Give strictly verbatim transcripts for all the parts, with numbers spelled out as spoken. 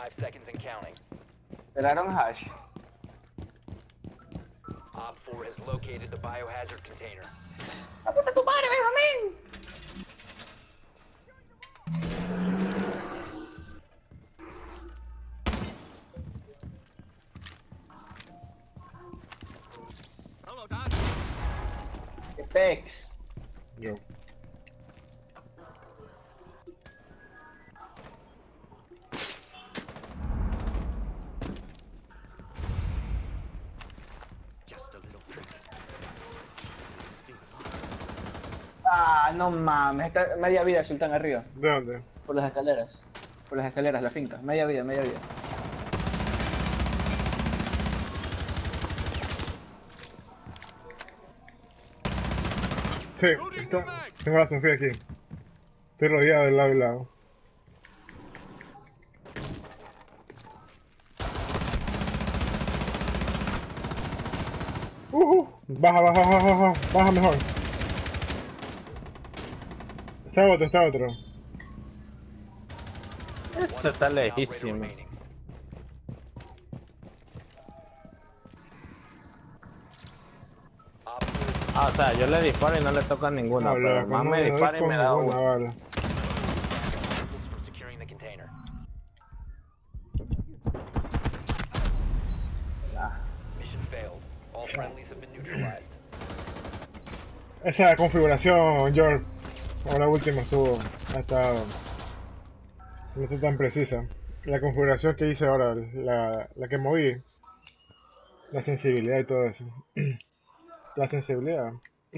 Five seconds and counting. Esperaron hash. Op four has located the biohazard container. ¡La puta tu madre, Benjamín! ¡Qué pex! Yo. Ah, no mames, está media vida Sultán arriba. ¿De dónde? Por las escaleras. Por las escaleras, la finca. Media vida, media vida. Sí, está, tengo la Sofía aquí. Estoy rodeado de lado y lado. Uh, uh, baja, baja, baja, baja, baja mejor. Está otro, está otro. Eso está lejísimo. Ah, o sea, yo le disparo y no le toca ninguna, No, pero loco, más no me le dispara y doy me con da ninguna uno. bala. For securing the container. Mission failed. All friendlies have been neutralized. Esa configuración, George, ahora última estuvo, ha estado, no está tan precisa. La configuración que hice ahora, la, la que moví, la sensibilidad y todo eso. La sensibilidad.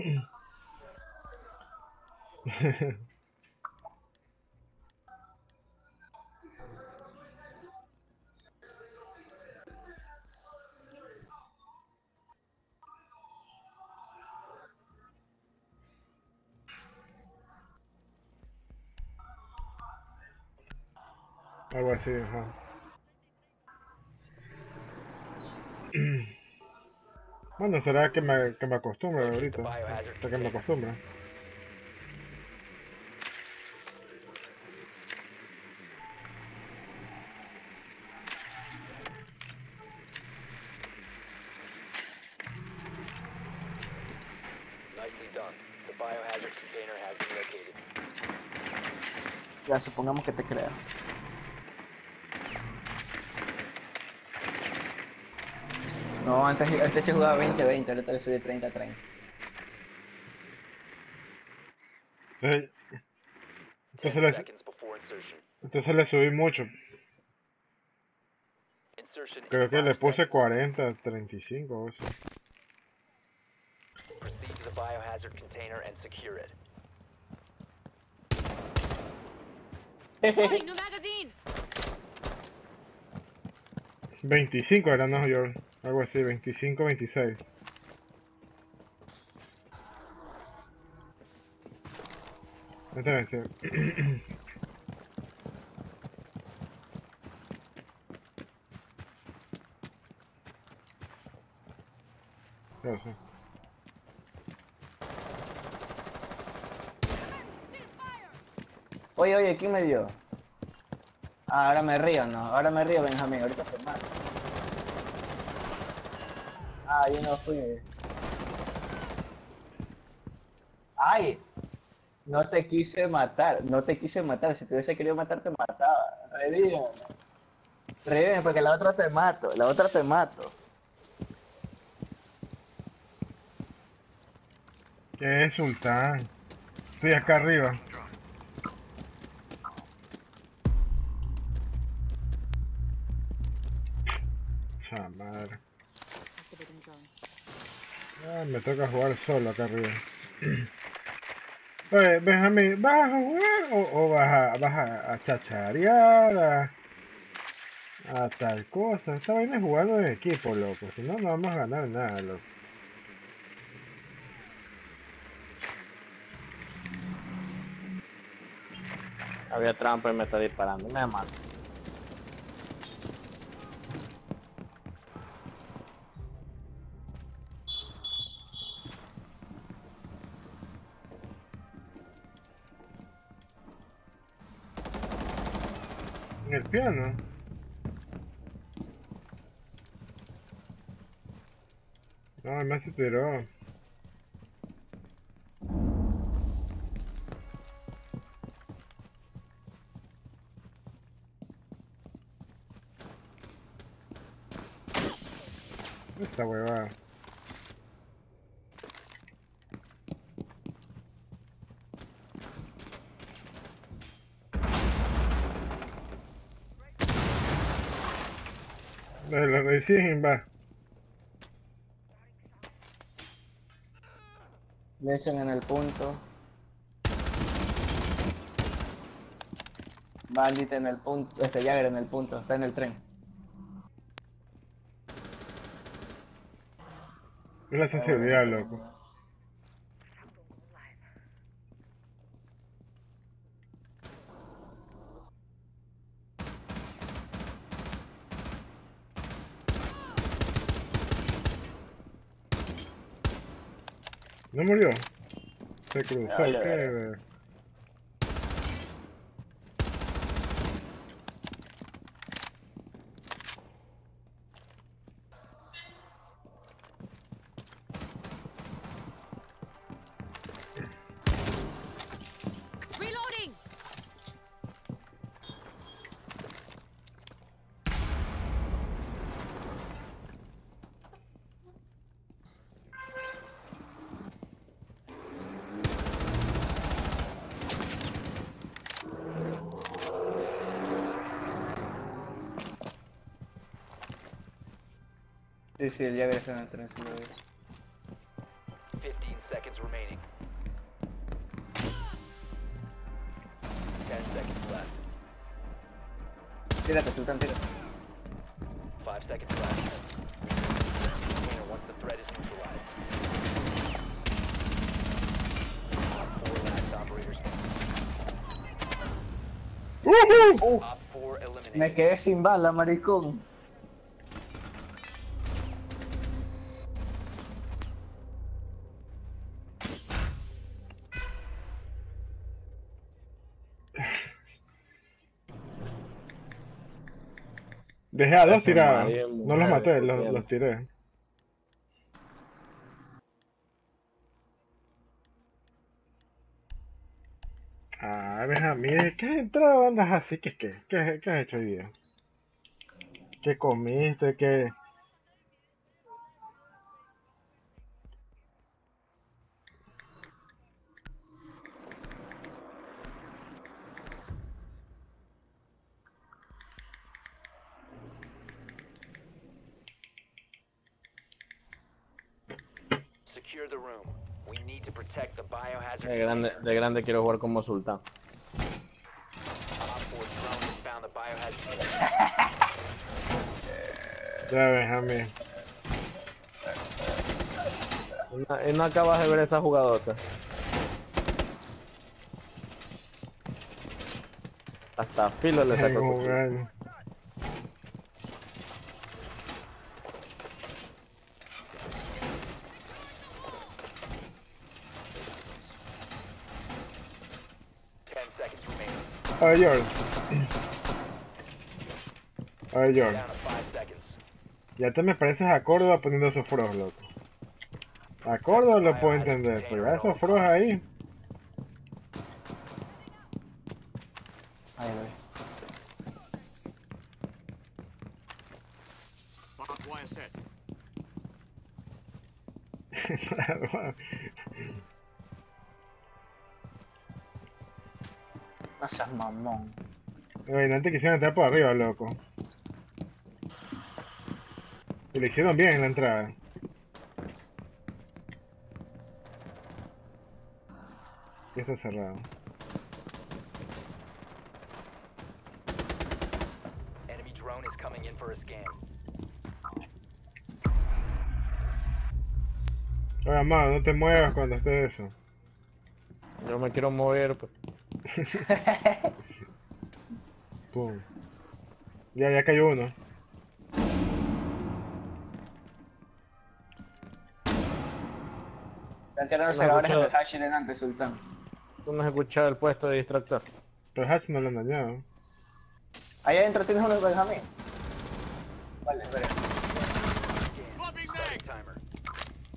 Algo así, ajá. Bueno, será que me, que me acostumbre ahorita. Hasta que me acostumbre. Nicely done. The biohazard container has been located. Ya, supongamos que te crea. No, antes, antes se jugaba veinte veinte, ahorita le subí treinta treinta. Entonces, Ten entonces, le, seconds before insertion. entonces le subí mucho. Insertion Creo in que le five puse seconds. cuarenta, treinta y cinco o eso. Proceed to the biohazard container and secure it. Loading new magazine. veinticinco era, no, George. Algo así, veinticinco, veintiséis. Déjame decir. No sé. Oye, oye, ¿quién me dio? Ah, ahora me río, ¿no? Ahora me río, Benjamín, ahorita te mato. Ah, yo no fui. Ay, no te quise matar, no te quise matar. Si te hubiese querido matar, te mataba. Revíveme. Revíveme, porque la otra te mato, la otra te mato. ¿Qué es, Sultán? Estoy acá arriba. Chamar. Activating drone. Ah, me toca jugar solo acá arriba. Oye, Benjamín, ¿vas a jugar o, o vas, a, vas a, a chacharear? A, a tal cosa. Esta vaina es jugando en equipo, loco. Si no, no vamos a ganar nada, loco. Había trampa y me está disparando. Me mata. En el piano. Ah, me se tiró. Esa huevada. Lo, lo recién va. Lesion en el punto. Bandit en el punto. Este Jagger en el punto. Está en el tren. Es la sensibilidad, loco. ¿No murió? Se cruzó, No, ya, ¿qué? Reloading! Sí, sí, el Jagger está en el tren. Sí, lo veo. fifteen seconds remaining. ten seconds left. Tírate, Sultán, tírate. five seconds left. Winner once the threat is neutralized. Op four last operators. ¡Woohoo! Op four eliminated. Me quedé sin bala, maricón. Dejé a dos Ese tirados. marido, No los mujer, maté, los, entiendo. los tiré. Ah, Benjamín, ¿qué has entrado andas así? ¿Qué, qué, qué, qué has hecho hoy día? ¿Qué comiste? ¿Qué? Secure the room. We need to protect the biohazard. De grande, de grande quiero jugar como Sultán. Op four drone has found the biohazard. Ya, Benjamín. Y no, y no acabas de ver esa jugadota. Hasta filo le Ay, sacó. jugar. ten seconds remaining. A ver, George. A ver, George. Down to five seconds. Ya te me pareces a Córdoba poniendo esos fros, loco. A Córdoba lo puedo entender, pero ya esos fros ahí. Ahí voy. No seas mamón. Oye, antes quisieron entrar por arriba, loco. Y lo hicieron bien en la entrada. Ya está cerrado. Enemy drone is coming in for a scan. Oye, amado, no te muevas cuando esté eso. Yo me quiero mover, pues. Pum. Ya, ya cayó uno. Están tirando No, segadores en mucho- el hash delante, Sultán. Tú no has escuchado el puesto de distractor. Pero Hatch no lo han dañado. Ahí adentro tienes uno de Benjamín. Vale, espera. Starting timer.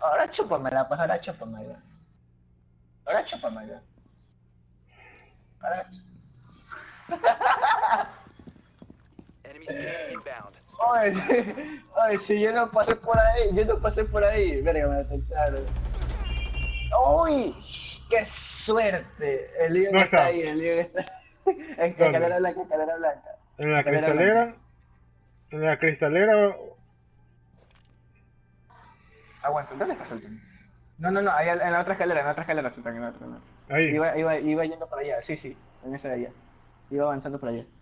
ahora chúpamela, pues ahora chúpamela. Ahora chúpamela. Ahora Enemy scanning inbound. Oye, oye, si yo no pasé por ahí, yo no pasé por ahí, verga, me detectaron. ¡Uy! ¡Qué suerte! El lío No está está. ahí, el lío está. En escalera blanca, escalera blanca. En la Escalera cristalera. En la cristalera. Aguanta, ¿dónde está Sultan? No, no, no, ahí en la otra escalera, en la otra escalera, Sultan, en la otra. En la otra. Ahí. Iba, iba, iba yendo para allá, sí, sí, en esa de allá. Iba avanzando para allá.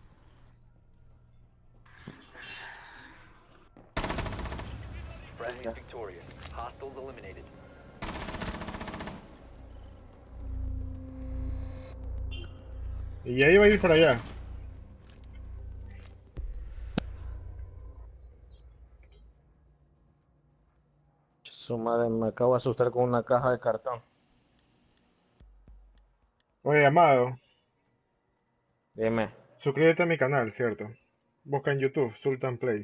Friendly victorious. Hostiles eliminated. Y ya iba a ir para allá. Su madre, me acabo de asustar con una caja de cartón. Oye, Amado, Dime. suscríbete a mi canal, ¿cierto? Busca en YouTube, Sultan Plays.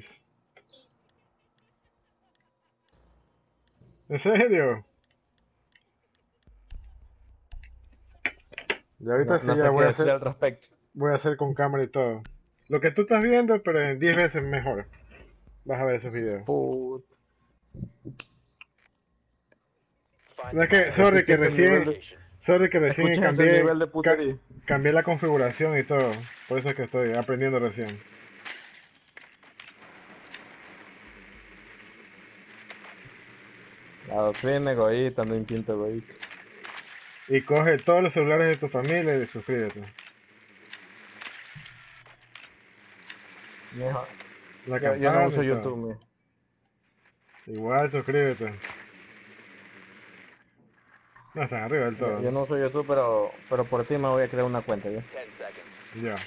¿En serio? Y ahorita No, sí no ya sé voy qué a decir hacer, al respecto. voy a hacer con cámara y todo. Lo que tú estás viendo, pero en diez veces mejor. Vas a ver esos videos. Put. Find No es the que, bio- sorry que Escucha ese nivel recién, de- sorry que recién Escucha ese cambié, nivel de ca- putería. cambié la configuración y todo. Por eso es que estoy aprendiendo recién. La doctrina egoísta, no instinto egoísta. Y coge todos los celulares de tu familia y suscríbete. Mijo, La Yo, yo no campana uso y todo. YouTube, mijo. Igual suscríbete. No, están arriba del todo. Yo, yo no uso YouTube, pero, pero por ti me voy a crear una cuenta, ¿ya? ten seconds. Ya.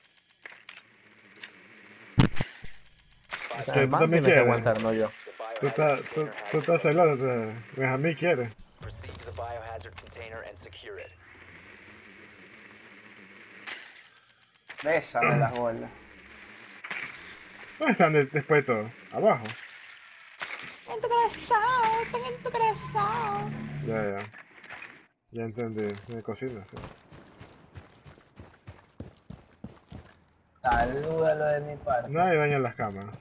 Five Que El tú man también tiene que quieres. aguantar, no yo. The Tú biohazard estás, tú, container tú has estás been hablando, te- Benjamín quiere. Proceed to the biohazard container and secure it. Bésame las bolas. ¿Dónde están de- después de todo? Abajo. En tu corazón, están en tu corazón. Ya, ya. Ya entendí. Me cocina, sí. Salúdalo de mi parte. Nadie daña las cámaras.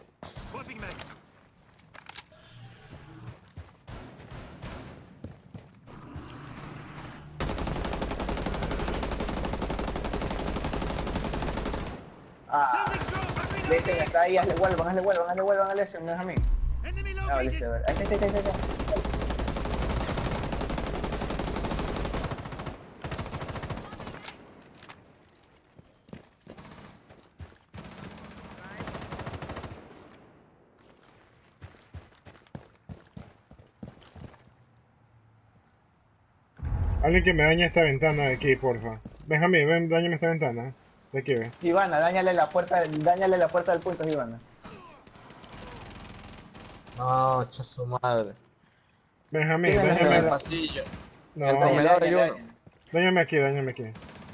Ah, viste que está ahí, hazle vuelvan, hazle vuelvan, hazle vuelvan al ese, no es a mí. Ah, valiste, a ver. Ahí está, ahí está, ahí está, ahí está. Alguien que me dañe esta ventana de aquí, porfa. Benjamín, ven, dañame esta ventana. De aquí, ve. Ivana, dañale la puerta, dañale la puerta del punto, Ivana. No, cha su madre. Benjamín, Sí, dañame Benjamín. la... pasillo. No, El Dañale, comedor dañale, hay uno. dañale. dañame aquí, dañame aquí.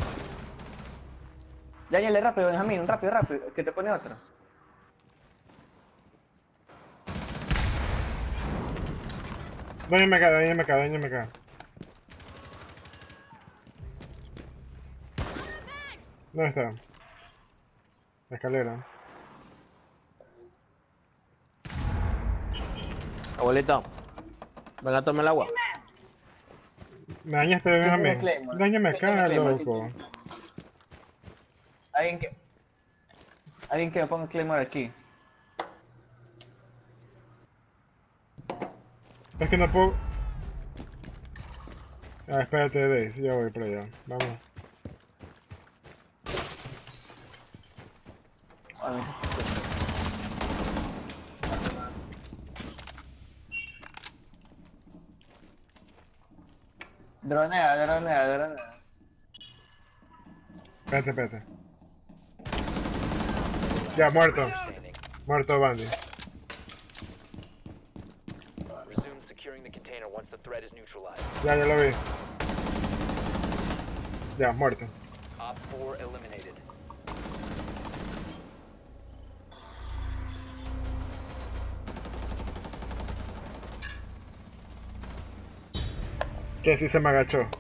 Dañale rápido, Benjamín, rápido, rápido, que te pone otro. Dañame acá, dañame acá, dañame acá. ¿Dónde está? La escalera. Abuelito, venga, tome el agua. Me dañaste, tiene Benjamín. Claymore? Dañame ¿Quién tiene acá, Claymore? loco. Alguien que... Alguien que me ponga Claymore aquí. Es que no puedo... Ah, espérate, Days, ya voy para allá. Vamos. A ver. Dronea, dronea, dronea. Espérate, espérate. Ya, muerto. Standing. Muerto Bandy. Resume securing the container once the threat is neutralized. Ya, ya lo vi. Ya, muerto. Op four eliminated. Que sí se me agachó.